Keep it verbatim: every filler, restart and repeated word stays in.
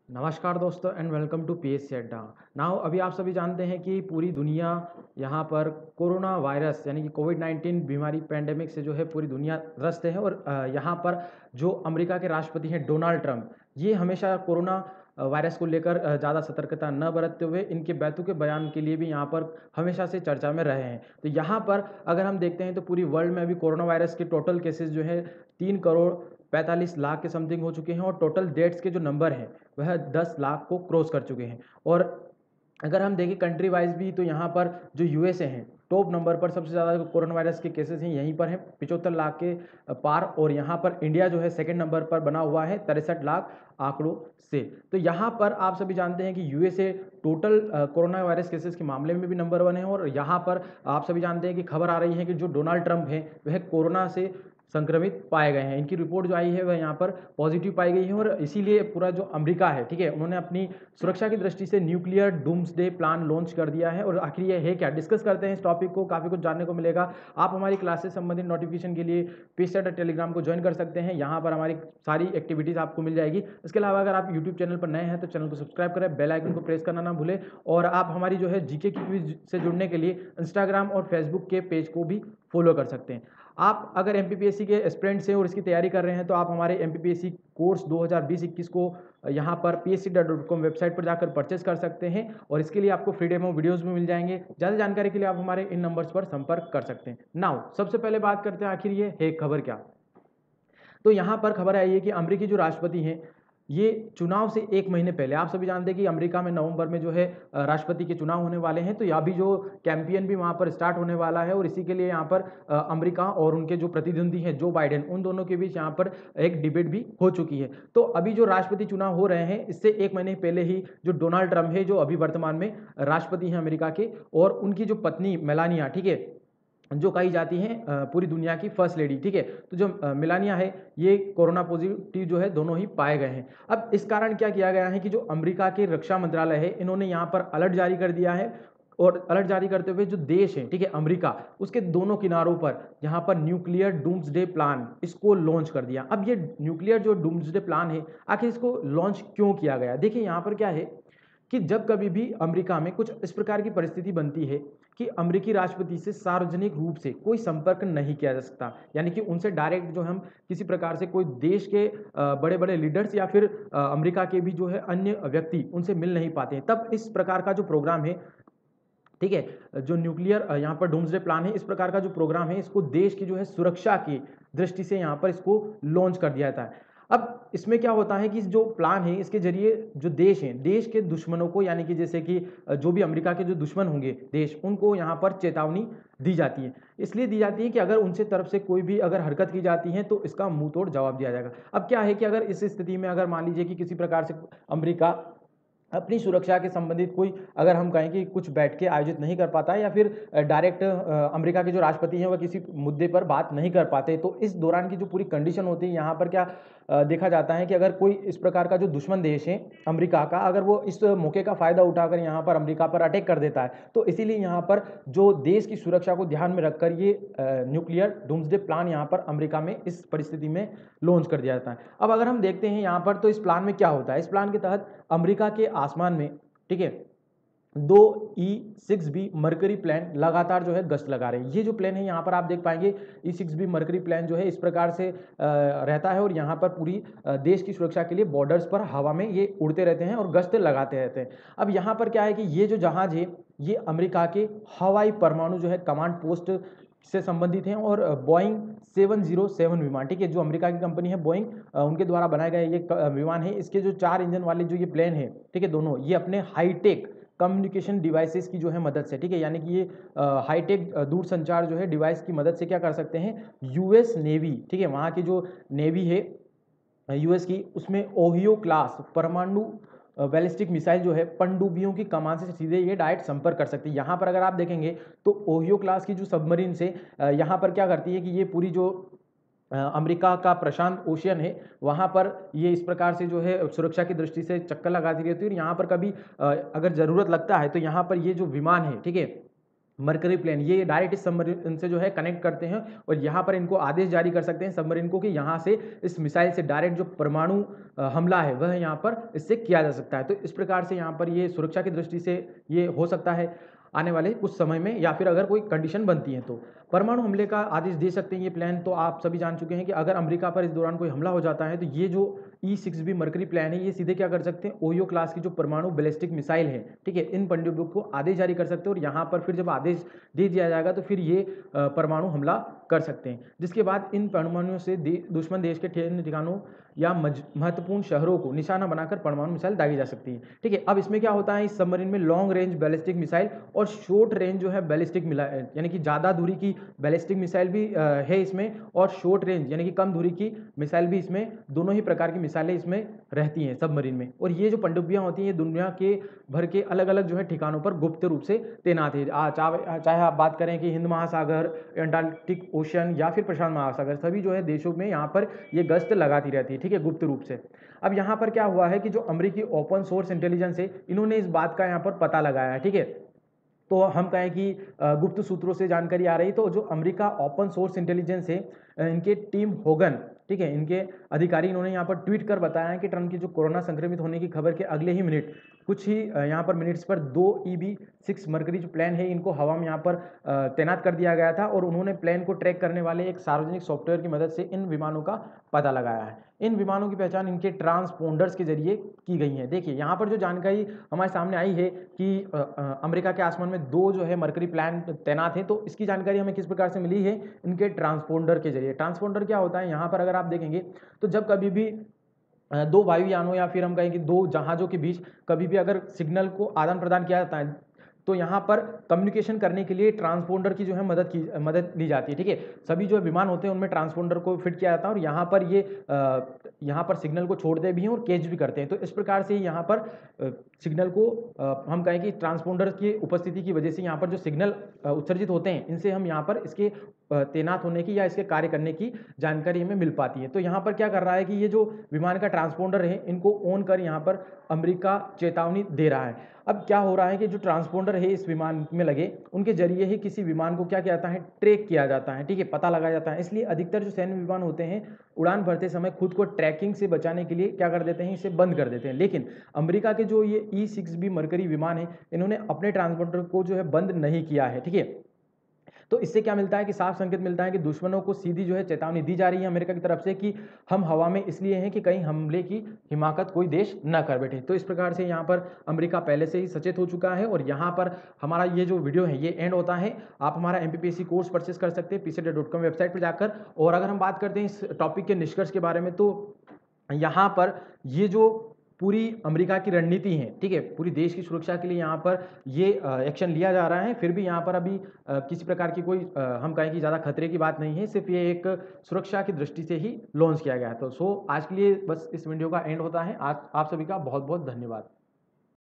नमस्कार दोस्तों and welcome to P S C Adda. Now अभी आप सभी जानते हैं कि पूरी दुनिया यहाँ पर कोरोना वायरस यानी कि कोविड नाइन्टीन बीमारी पैंडेमिक से जो है पूरी दुनिया ग्रस्त है। और अ, यहाँ पर जो अमेरिका के राष्ट्रपति हैं डोनाल्ड ट्रंप, ये हमेशा कोरोना अ, वायरस को लेकर अ, ज़्यादा सतर्कता न बरतते हुए इनके बैतूके बयान के लिए भी यहाँ पर हमेशा से चर्चा में रहे हैं। तो यहाँ पर अगर हम देखते हैं तो पूरी वर्ल्ड में अभी कोरोना वायरस के टोटल केसेस जो है तीन करोड़ पैंतालीस लाख के समथिंग हो चुके हैं और टोटल डेथ्स के जो नंबर हैं वह दस लाख को क्रॉस कर चुके हैं। और अगर हम देखें कंट्री वाइज भी तो यहाँ पर जो यूएसए हैं टॉप नंबर पर, सबसे ज़्यादा कोरोना वायरस के केसेस हैं यहीं पर हैं पिचहत्तर लाख के पार। और यहाँ पर इंडिया जो है सेकंड नंबर पर बना हुआ है तिरसठ लाख आंकड़ों से। तो यहाँ पर आप सभी जानते हैं कि USA total corona virus cases के मामले में भी नंबर वन है। और यहाँ पर आप सभी जानते हैं कि खबर आ रही है कि जो डोनाल्ड ट्रंप हैं वह कोरोना से संक्रमित पाए गए हैं। इनकी रिपोर्ट जो आई है वह यहाँ पर पॉजिटिव पाई गई है। और इसीलिए पूरा जो अमेरिका है, ठीक है, उन्होंने अपनी सुरक्षा की दृष्टि से न्यूक्लियर डूम्सडे प्लान लॉन्च कर दिया है। और आखिर ये है क्या, डिस्कस करते हैं इस टॉपिक को, काफ़ी कुछ जानने को मिलेगा। आप हमारी क्लास से संबंधित नोटिफिकेशन के लिए पेस्टर टेलीग्राम को ज्वाइन कर सकते हैं, यहाँ पर हमारी सारी एक्टिविटीज़ आपको मिल जाएगी। इसके अलावा अगर आप यूट्यूब चैनल पर नए हैं तो चैनल को सब्सक्राइब करें, बेल आइकन को प्रेस करना ना भूलें। और आप हमारी जो है जीके की क्विज से जुड़ने के लिए इंस्टाग्राम और फेसबुक के पेज को भी फॉलो कर सकते हैं। आप अगर M P P S C के एस्पिरेंट्स हैं और इसकी तैयारी कर रहे हैं तो आप हमारे M P P S C course दो हज़ार बीस इक्कीस को यहाँ पर P S C dot com website पर जाकर परचेस कर सकते हैं। और इसके लिए आपको फ्री डेमो वीडियोस भी मिल जाएंगे। ज़्यादा जानकारी के लिए आप हमारे इन नंबर्स पर संपर्क कर सकते हैं। नाउ सबसे पहले बात करते हैं आखिर ये है खबर क्या। तो यहाँ पर खबर आई है कि अमेरिकी जो राष्ट्रपति हैं ये चुनाव से एक महीने पहले, आप सभी जानते हैं कि अमेरिका में नवंबर में जो है अ, राष्ट्रपति के चुनाव होने वाले हैं। तो यहाँ भी जो कैंपेन भी वहाँ पर स्टार्ट होने वाला है। और इसी के लिए यहाँ पर अ, अमेरिका और उनके जो प्रतिद्वंदी हैं जो बाइडेन, उन दोनों के बीच यहाँ पर एक डिबेट भी हो चुकी है। तो अभी जो राष्ट्रपति चुनाव हो रहे हैं इससे एक महीने पहले ही जो डोनाल्ड ट्रंप है, जो अभी वर्तमान में राष्ट्रपति हैं अमेरिका के, और उनकी जो पत्नी मेलानिया, ठीक है, जो कही जाती हैं अ, पूरी दुनिया की फर्स्ट लेडी, ठीक है, तो जो अ, मेलानिया है ये कोरोना पॉजिटिव जो है दोनों ही पाए गए हैं। अब इस कारण क्या किया गया है कि जो अमेरिका के रक्षा मंत्रालय है इन्होंने यहाँ पर अलर्ट जारी कर दिया है। और अलर्ट जारी करते हुए जो देश है, ठीक है, अमेरिका, उसके दोनों किनारों पर यहाँ पर न्यूक्लियर डूम्सडे प्लान इसको लॉन्च कर दिया। अब ये न्यूक्लियर जो डूम्सडे प्लान है आखिर इसको लॉन्च क्यों किया गया, देखिए यहाँ पर क्या है कि जब कभी भी अमेरिका में कुछ इस प्रकार की परिस्थिति बनती है कि अमेरिकी राष्ट्रपति से सार्वजनिक रूप से कोई संपर्क नहीं किया जा सकता, यानी कि उनसे डायरेक्ट जो हम किसी प्रकार से कोई देश के बड़े बड़े लीडर्स या फिर अ, अमेरिका के भी जो है अन्य व्यक्ति उनसे मिल नहीं पाते हैं, तब इस प्रकार का जो प्रोग्राम है, ठीक है, जो न्यूक्लियर अ, यहाँ पर डूम्सडे प्लान है, इस प्रकार का जो प्रोग्राम है इसको देश की जो है सुरक्षा की दृष्टि से यहाँ पर इसको लॉन्च कर दिया जाता है। अब इसमें क्या होता है कि जो प्लान है इसके जरिए जो देश हैं, देश के दुश्मनों को, यानी कि जैसे कि अ, जो भी अमेरिका के जो दुश्मन होंगे देश, उनको यहाँ पर चेतावनी दी जाती है। इसलिए दी जाती है कि अगर उनसे तरफ से कोई भी अगर हरकत की जाती है तो इसका मुंह तोड़ जवाब दिया जाएगा। अब क्या है कि अगर इस स्थिति में अगर मान लीजिए कि किसी प्रकार से अमेरिका अपनी सुरक्षा के संबंधित कोई, अगर हम कहें कि कुछ बैठ के आयोजित नहीं कर पाता है या फिर डायरेक्ट अमेरिका के जो राष्ट्रपति हैं वह किसी मुद्दे पर बात नहीं कर पाते, तो इस दौरान की जो पूरी कंडीशन होती है यहाँ पर क्या अ, देखा जाता है कि अगर कोई इस प्रकार का जो दुश्मन देश है अमेरिका का, अगर वो इस मौके का फायदा उठाकर यहाँ पर अमेरिका पर अटैक कर देता है, तो इसीलिए यहाँ पर जो देश की सुरक्षा को ध्यान में रखकर ये न्यूक्लियर डूम्सडे प्लान यहाँ पर अमेरिका में इस परिस्थिति में लॉन्च कर दिया जाता है। अब अगर हम देखते हैं यहाँ पर तो इस प्लान में क्या होता है, इस प्लान के तहत अमेरिका के आसमान में, ठीक है, दो E six B Mercury plane लगातार जो है गश्त लगा रहे हैं। ये जो प्लेन है यहाँ पर आप देख पाएंगे E six B Mercury plane जो है इस प्रकार से अ, रहता है और यहाँ पर पूरी अ, देश की सुरक्षा के लिए बॉर्डर्स पर हवा में ये उड़ते रहते हैं और गश्त लगाते रहते हैं। अब यहाँ पर क्या है कि ये जो जहाज है ये अमेरिका के हवाई परमाणु जो है कमांड पोस्ट से संबंधित हैं। और बोइंग सेवन जीरो सेवन विमान, ठीक है, जो अमेरिका की कंपनी है बोइंग, उनके द्वारा बनाया गया ये क- विमान है। इसके जो चार इंजन वाले जो ये प्लेन है, ठीक है, दोनों ये अपने हाईटेक कम्युनिकेशन डिवाइसेस की जो है मदद से, ठीक है, यानी कि ये हाईटेक दूर संचार जो है डिवाइस की मदद से क्या कर सकते हैं, यूएस नेवी, ठीक है, वहाँ की जो नेवी है यूएस की, उसमें ओहियो क्लास परमाणु बैलिस्टिक मिसाइल जो है पनडुब्बियों की कमान से सीधे ये डायरेक्ट संपर्क कर सकती है। यहाँ पर अगर आप देखेंगे तो ओहियो क्लास की जो सबमरीन से अ, यहाँ पर क्या करती है कि ये पूरी जो अ, अमेरिका का प्रशांत ओशियन है वहाँ पर ये इस प्रकार से जो है सुरक्षा की दृष्टि से चक्कर लगाती रहती है। और यहाँ पर कभी अ, अगर ज़रूरत लगता है तो यहाँ पर ये जो विमान है, ठीक है, मरकरी प्लेन, ये डायरेक्ट इस सबमरीन से जो है कनेक्ट करते हैं और यहाँ पर इनको आदेश जारी कर सकते हैं सबमरीन को कि यहाँ से इस मिसाइल से डायरेक्ट जो परमाणु हमला है वह यहाँ पर इससे किया जा सकता है। तो इस प्रकार से यहाँ पर ये सुरक्षा की दृष्टि से ये हो सकता है आने वाले कुछ समय में, या फिर अगर कोई कंडीशन बनती है तो परमाणु हमले का आदेश दे सकते हैं ये प्लान। तो आप सभी जान चुके हैं कि अगर अमेरिका पर इस दौरान कोई हमला हो जाता है तो ये जो E six B Mercury plan है ये सीधे क्या कर सकते हैं, ओयो क्लास की जो परमाणु बैलिस्टिक मिसाइल है, ठीक है, इन पनडुब्बियों को आदेश जारी कर सकते हैं और यहाँ पर फिर जब आदेश दे दिया जाएगा तो फिर ये परमाणु हमला कर सकते हैं, जिसके बाद इन परमाणुओं से दे, दुश्मन देश के ठिकानों ठिकानों या महत्वपूर्ण शहरों को निशाना बनाकर परमाणु मिसाइल दागी जा सकती है, ठीक है। अब इसमें क्या होता है, इस सबमरीन में लॉन्ग रेंज बैलिस्टिक मिसाइल और शॉर्ट रेंज जो है बैलिस्टिक मिसाइल, यानी कि ज़्यादा दूरी की बैलिस्टिक मिसाइल भी है इसमें, और शॉर्ट रेंज यानी कि कम दूरी की मिसाइल भी इसमें, दोनों ही प्रकार की मिसाइलें इसमें रहती हैं सबमरीन में। और ये जो पनडुब्बियाँ होती हैं ये दुनिया के भर के अलग अलग जो है ठिकानों पर गुप्त रूप से तैनात है, चाहे आप बात करें कि हिंद महासागर, अंटार्कटिक ओशन या फिर प्रशांत महासागर, सभी जो है देशों में यहाँ पर ये गश्त लगाती रहती है, ठीक है, गुप्त रूप से। अब यहाँ पर क्या हुआ है कि जो अमेरिकी ओपन सोर्स इंटेलिजेंस है इन्होंने इस बात का यहाँ पर पता लगाया है, ठीक है। तो हम कहें कि गुप्त सूत्रों से जानकारी आ रही, तो जो अमेरिका ओपन सोर्स इंटेलिजेंस है इनके टीम होगन, ठीक है, इनके अधिकारी इन्होंने यहाँ पर ट्वीट कर बताया है कि ट्रंप की जो कोरोना संक्रमित होने की खबर के अगले ही मिनट कुछ ही यहाँ पर मिनट्स पर दो ई बी सिक्स मरकरी जो प्लान है इनको हवा में यहाँ पर तैनात कर दिया गया था और उन्होंने प्लान को ट्रैक करने वाले एक सार्वजनिक सॉफ्टवेयर की मदद से इन विमानों का पता लगाया है। इन विमानों की पहचान इनके ट्रांसपोंडर्स के जरिए की गई है। देखिए यहाँ पर जो जानकारी हमारे सामने आई है कि अमेरिका के आसमान में दो जो है मरकरी प्लान तैनात हैं, तो इसकी जानकारी हमें किस प्रकार से मिली है, इनके ट्रांसपोंडर के जरिए। ट्रांसपोंडर क्या होता है, यहाँ पर अगर आप देखेंगे तो जब कभी भी दो वायुयानों या फिर हम कहें कि दो जहाज़ों के बीच कभी भी अगर सिग्नल को आदान प्रदान किया जाता है तो यहाँ पर कम्युनिकेशन करने के लिए ट्रांसपोंडर की जो है मदद की मदद ली जाती है, ठीक है। सभी जो विमान होते हैं उनमें ट्रांसपोंडर को फिट किया जाता है और यहाँ पर ये आ, यहाँ पर सिग्नल को छोड़ते भी हैं और कैच भी करते हैं। तो इस प्रकार से यहाँ पर आ, सिग्नल को आ, हम कहें कि ट्रांसपोंडर की उपस्थिति की वजह से यहाँ पर जो सिग्नल उत्सर्जित होते हैं इनसे हम यहाँ पर इसके तैनात होने की या इसके कार्य करने की जानकारी हमें मिल पाती है। तो यहाँ पर क्या कर रहा है कि ये जो विमान का ट्रांसपोंडर है इनको ऑन कर यहाँ पर अमेरिका चेतावनी दे रहा है। अब क्या हो रहा है कि जो ट्रांसपोंडर है इस विमान में लगे उनके जरिए ही किसी विमान को क्या किया जाता है, ट्रैक किया जाता है, ठीक है, पता लगाया जाता है। इसलिए अधिकतर जो सैन्य विमान होते हैं उड़ान भरते समय खुद को ट्रैकिंग से बचाने के लिए क्या कर देते हैं, इसे बंद कर देते हैं। लेकिन अमेरिका के जो ये ई सिक्स बी मरकरी विमान है इन्होंने अपने ट्रांसपोंडर को जो है बंद नहीं किया है, ठीक है। तो इससे क्या मिलता है कि साफ संकेत मिलता है कि दुश्मनों को सीधी जो है चेतावनी दी जा रही है अमेरिका की तरफ से कि हम हवा में इसलिए हैं कि कहीं हमले की हिमाकत कोई देश न कर बैठे। तो इस प्रकार से यहाँ पर अमेरिका पहले से ही सचेत हो चुका है और यहाँ पर हमारा ये जो वीडियो है ये एंड होता है। आप हमारा M P P S C course purchase कर सकते हैं पीसीडे डॉट कॉम वेबसाइट पर जाकर। और अगर हम बात करते हैं इस टॉपिक के निष्कर्ष के बारे में तो यहाँ पर ये जो पूरी अमेरिका की रणनीति है, ठीक है, पूरी देश की सुरक्षा के लिए यहाँ पर ये एक्शन लिया जा रहा है। फिर भी यहाँ पर अभी किसी प्रकार की कोई हम कहें कि ज़्यादा खतरे की बात नहीं है, सिर्फ ये एक सुरक्षा की दृष्टि से ही लॉन्च किया गया है। तो सो आज के लिए बस इस वीडियो का एंड होता है। आज आप सभी का बहुत बहुत धन्यवाद।